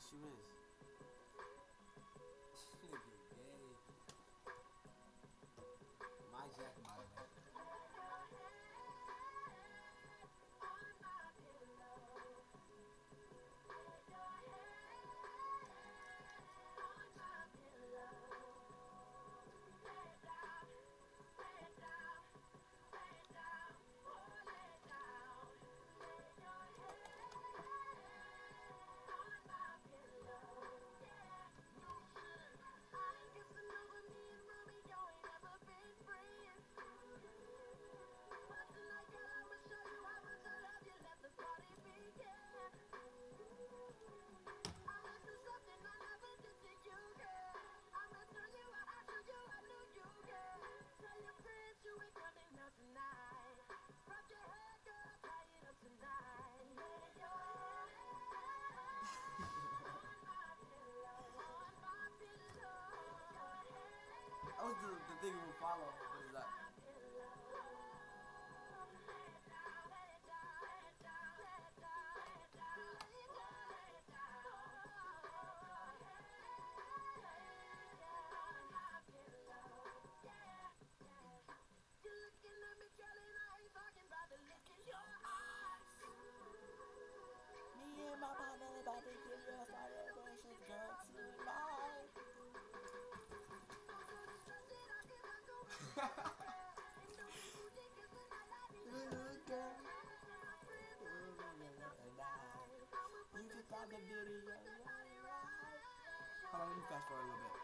Yes, you is. My jacket, by the way. That was the thing we follow. What is that? Me and my partner about to give you a celebration, girl, tonight. Little girl, you can find the video. Hold on, let me fast forward a little bit.